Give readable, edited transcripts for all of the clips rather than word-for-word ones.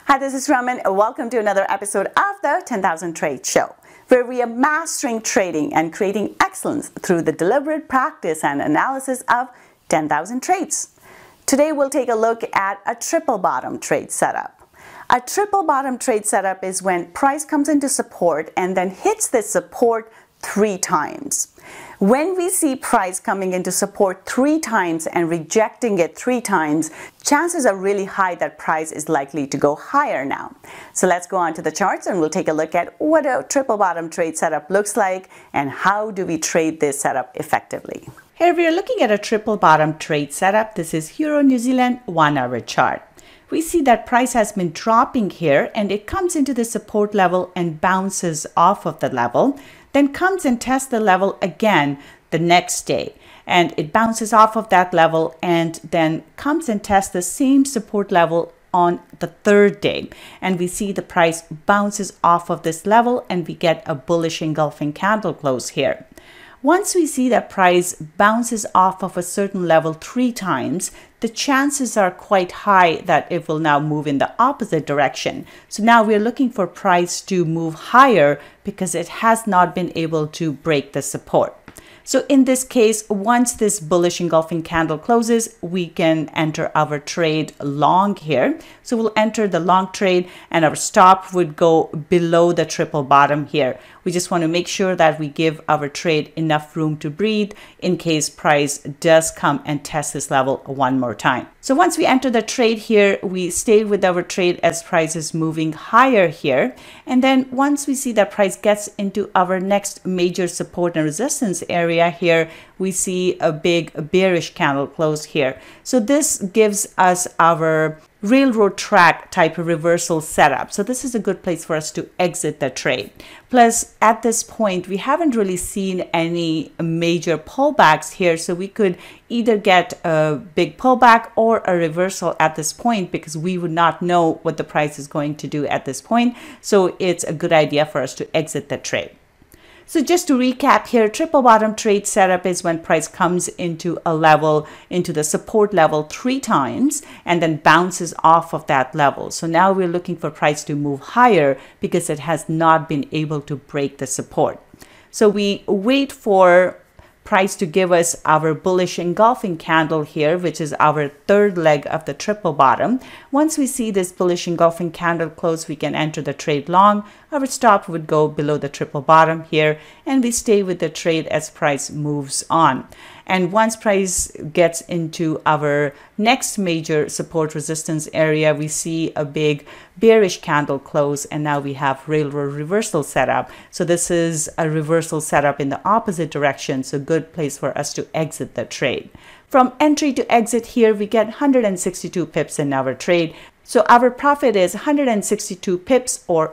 Hi, this is Raman. Welcome to another episode of the 10,000 Trade Show, where we are mastering trading and creating excellence through the deliberate practice and analysis of 10,000 trades. Today, we'll take a look at a triple bottom trade setup. A triple bottom trade setup is when price comes into support and then hits this support 3 times. When we see price coming into support 3 times and rejecting it 3 times, chances are really high that price is likely to go higher now. So let's go on to the charts and we'll take a look at what a triple bottom trade setup looks like and how do we trade this setup effectively. Here we are looking at a triple bottom trade setup. This is Euro New Zealand 1-hour chart. We see that price has been dropping here and it comes into the support level and bounces off of the level, then comes and tests the level again the next day. And it bounces off of that level and then comes and tests the same support level on the 3rd day. And we see the price bounces off of this level and we get a bullish engulfing candle close here. Once we see that price bounces off of a certain level 3 times, the chances are quite high that it will now move in the opposite direction. So now we're looking for price to move higher because it has not been able to break the support. So in this case, once this bullish engulfing candle closes, we can enter our trade long here. So we'll enter the long trade and our stop would go below the triple bottom here. We just want to make sure that we give our trade enough room to breathe in case price does come and test this level one more time. So once we enter the trade here, we stay with our trade as price is moving higher here. And then once we see that price gets into our next major support and resistance area here, we see a big bearish candle close here. So this gives us our railroad track type of reversal setup. So this is a good place for us to exit the trade. Plus, at this point, we haven't really seen any major pullbacks here. So we could either get a big pullback or a reversal at this point because we would not know what the price is going to do at this point. So it's a good idea for us to exit the trade. So just to recap here, triple bottom trade setup is when price comes into a level, into the support level 3 times and then bounces off of that level. So now we're looking for price to move higher because it has not been able to break the support. So we wait for price to give us our bullish engulfing candle here, which is our 3rd leg of the triple bottom. Once we see this bullish engulfing candle close, we can enter the trade long. Our stop would go below the triple bottom here, and we stay with the trade as price moves on. And once price gets into our next major support resistance area, we see a big bearish candle close, and now we have railroad reversal setup. So this is a reversal setup in the opposite direction, so good place for us to exit the trade. From entry to exit here, we get 162 pips in our trade. So our profit is 162 pips or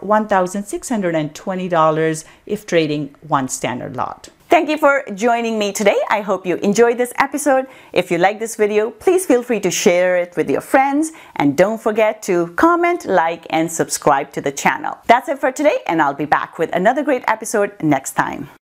$1,620 if trading 1 standard lot. Thank you for joining me today. I hope you enjoyed this episode. If you like this video, please feel free to share it with your friends. And don't forget to comment, like, and subscribe to the channel. That's it for today, and I'll be back with another great episode next time.